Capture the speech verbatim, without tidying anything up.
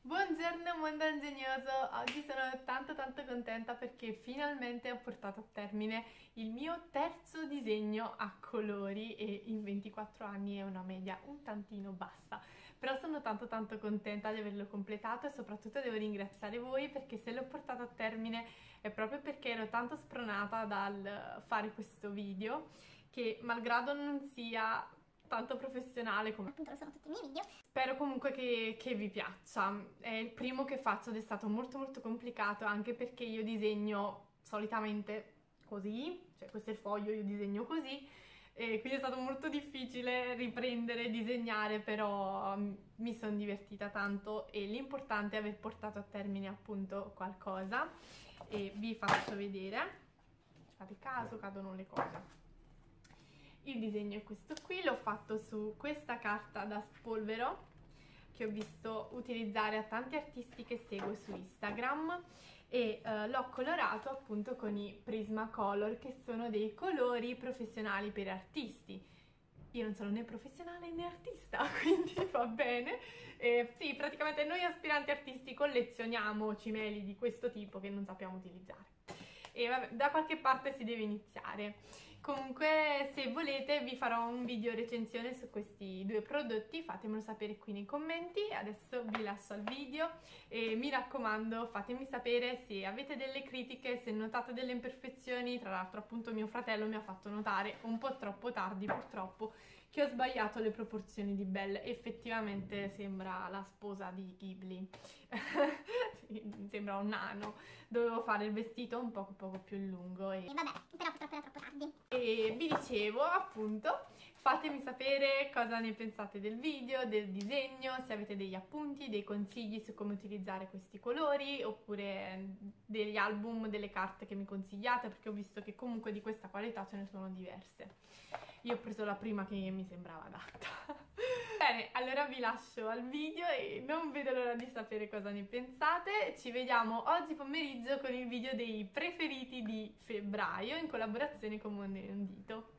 Buongiorno mondo ingegnoso, oggi sono tanto tanto contenta perché finalmente ho portato a termine il mio terzo disegno a colori e in ventiquattro anni è una media un tantino bassa, però sono tanto tanto contenta di averlo completato e soprattutto devo ringraziare voi perché se l'ho portato a termine è proprio perché ero tanto spronata dal fare questo video che malgrado non sia tanto professionale come appunto lo sono tutti i miei video. Spero comunque che, che vi piaccia. È il primo che faccio ed è stato molto molto complicato anche perché io disegno solitamente così, cioè questo è il foglio, io disegno così e quindi è stato molto difficile riprendere e disegnare, però um, mi sono divertita tanto e l'importante è aver portato a termine appunto qualcosa e vi faccio vedere. Ci fate caso, cadono le cose. Il disegno è questo qui, l'ho fatto su questa carta da spolvero che ho visto utilizzare a tanti artisti che seguo su Instagram e eh, l'ho colorato appunto con i Prismacolor, che sono dei colori professionali per artisti. Io non sono né professionale né artista, quindi va bene. Eh, sì, praticamente noi aspiranti artisti collezioniamo cimeli di questo tipo che non sappiamo utilizzare. E vabbè, da qualche parte si deve iniziare. Comunque, se volete vi farò un video recensione su questi due prodotti, fatemelo sapere qui nei commenti. Adesso vi lascio al video e mi raccomando fatemi sapere se avete delle critiche, se notate delle imperfezioni. Tra l'altro appunto mio fratello mi ha fatto notare un po' troppo tardi purtroppo che ho sbagliato le proporzioni di Belle, effettivamente sembra la sposa di Ghibli. Sembra un nano, dovevo fare il vestito un poco poco più lungo e... E vabbè, però purtroppo era troppo tardi. E vi dicevo appunto, fatemi sapere cosa ne pensate del video, del disegno, se avete degli appunti, dei consigli su come utilizzare questi colori oppure degli album, delle carte che mi consigliate, perché ho visto che comunque di questa qualità ce ne sono diverse. Io ho preso la prima che mi sembrava adatta. Bene, allora vi lascio al video e non vedo l'ora di sapere cosa ne pensate. Ci vediamo oggi pomeriggio con il video dei preferiti di febbraio in collaborazione con Mondo Inondito.